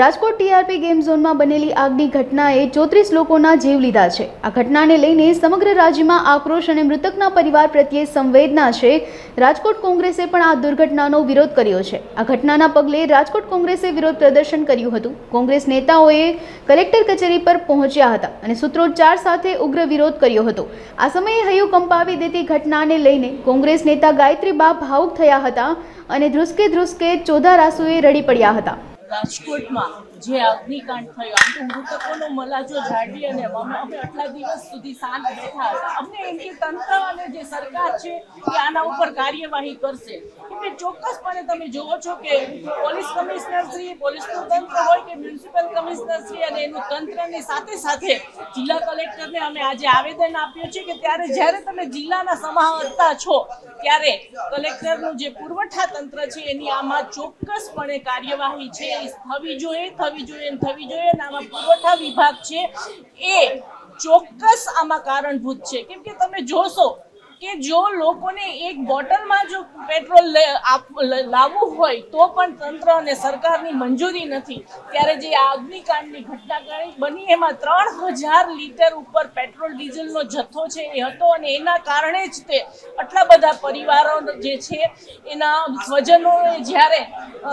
Rajkot TRP game ઝોનમાં બનેલી આગની ઘટનાએ 34 લોકોના જીવ લીધા છે। આ ઘટનાને લઈને સમગ્ર રાજ્યમાં આક્રોશ અને મૃતકના પરિવાર પ્રત્યે સંવેદના છે। રાજકોટ કોંગ્રેસે પણ આ દુર્ઘટનાનો વિરોધ કર્યો છે। આ ઘટનાના પગલે રાજકોટ કોંગ્રેસે વિરોધ પ્રદર્શન કર્યું હતું। કોંગ્રેસ નેતાઓએ કલેક્ટર કચેરી પર પહોંચ્યા હતા અને સૂત્રોચ્ચાર સાથે ઉગ્ર વિરોધ કર્યો હતો। આ સમયે હૈયું કંપાવી દેતી ઘટનાને લઈને કોંગ્રેસ નેતા ગાયત્રીબા ભાવુક થયા હતા અને ધ્રુસકે ચોધાર આંસુએ રડી પડ્યા હતા। રાજકોટ में जे अग्निकांड थयो आम तो मृतकों मलाजो जाळवी अने अमे आटला दिवस सुधी शांत बैठा हता। अमने एम के तंत्र अने जे सरकार छे ए आना उपर कार्यवाही करशे के चोक्कसपणे तमे जोवो छो के पोलीस कमिश्नर श्री पोलीसनुं तंत्र होय के म्युनिसिपल कमिश्नर श्री अने एनुं तंत्रनी साथे साथे जिल्ला कलेक्टरने अमे आजे आवेदन आप्युं छे के त्यारे ज्यारे तमे जिल्लाना समाहर्ता छो त्यारे कलेक्टरनुं जे पुरवठा तंत्र छे एनी आमां चोक्कसपणे कार्यवाही छे थवी જોઈએ આમાં પુરવઠા વિભાગ છે એ ચોક્કસ આમાં કારણભૂત છે। કેમ કે તમે જોશો કે જો લોકોને એક બોટલમાં જો પેટ્રોલ લાવવું હોય તો પણ તંત્ર અને સરકારની મંજૂરી નથી। ત્યારે જે આ અગ્નિકાંડની ઘટના બની એમાં 3000 લીટર ઉપર પેટ્રોલ ડીઝલનો જથ્થો છે એ હતો અને એના કારણે જ તે આટલા બધા પરિવારો જે છે એના સ્વજનોએ જ્યારે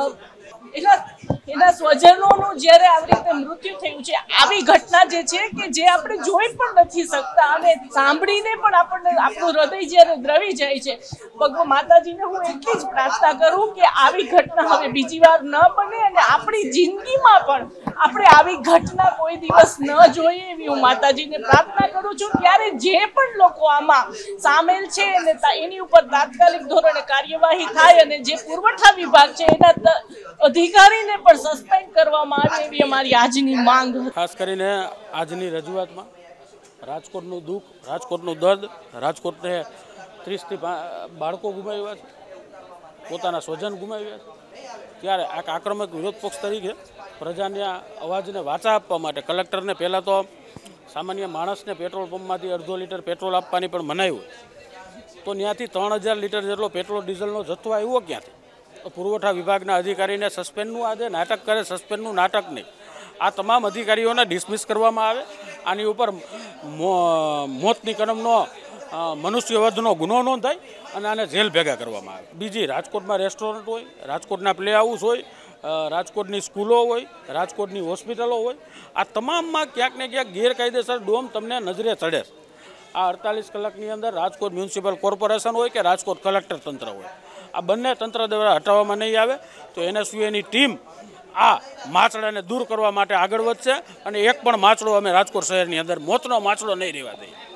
એના સ્વજનોનું જ્યારે આવી રીતે મૃત્યુ થયું છે આવી ઘટના જે છે કે જે આપણે જોઈ પણ નથી શકતા અને સાંભળીને પણ આપણું હૃદય જ્યારે દ્રવી જાય છે। ભગવાન માતાજીને હું એટલી જ પ્રાર્થના કરું કે આવી ઘટના હવે બીજી વાર ન બને અને આપણી જિંદગીમાં પણ આપણે આવી ઘટના કોઈ દિવસ ન જોઈએ એવી હું માતાજીને પ્રાર્થના કરું છું। ત્યારે જે પણ લોકો આમાં સામેલ છે અને એની ઉપર તાત્કાલિક ધોરણે કાર્યવાહી થાય અને જે પુરવઠા વિભાગ છે એના અધિકારીને પણ સસ્પેન્ડ કરવામાં આવે એવી અમારી આજની માંગ। ખાસ કરીને આજની રજૂઆતમાં રાજકોટનું દુઃખ, રાજકોટનું દર્દ, રાજકોટને 30થી બાળકો ગુમાવ્યા છે, પોતાના સ્વજન ગુમાવ્યા છે। ત્યારે આ આક્રમક વિરોધ પક્ષ તરીકે પ્રજાના અવાજને વાચા આપવા માટે કલેક્ટરને પહેલાં તો સામાન્ય માણસને પેટ્રોલ પંપમાંથી 1.5 લીટર પેટ્રોલ આપવાની પણ મનાઈ હોય તો ત્યાંથી 3000 લીટર જેટલો પેટ્રોલ ડીઝલનો જથ્થો આવ્યો ક્યાંથી? પુરવઠા વિભાગના અધિકારીને સસ્પેન્ડનું આજે નાટક કરે, સસ્પેન્ડનું નાટક નહીં। આ તમામ અધિકારીઓને ડિસમિસ કરવામાં આવે, આની ઉપર મોતની કલમનો મનુષ્યવધનો ગુનો નોંધાય અને આને જેલ ભેગા કરવામાં આવે। બીજી રાજકોટમાં રેસ્ટોરન્ટ હોય, રાજકોટના પ્લે હાઉસ હોય, રાજકોટની સ્કૂલો હોય, રાજકોટની હોસ્પિટલો હોય, આ તમામમાં ક્યાંક ને ક્યાંક ગેરકાયદેસર ડોમ તમને નજરે ચડે છે। આ 48 કલાકની અંદર રાજકોટ મ્યુનિસિપલ કોર્પોરેશન હોય કે રાજકોટ કલેક્ટર તંત્ર હોય, આ બંને તંત્ર દ્વારા હટાવવામાં નહીં આવે તો એનએસયુની ટીમ આ માછડાને દૂર કરવા માટે આગળ વધશે અને એક પણ માછડો અમે રાજકોટ શહેરની અંદર મોતનો માછડો નહીં રહેવા દઈએ।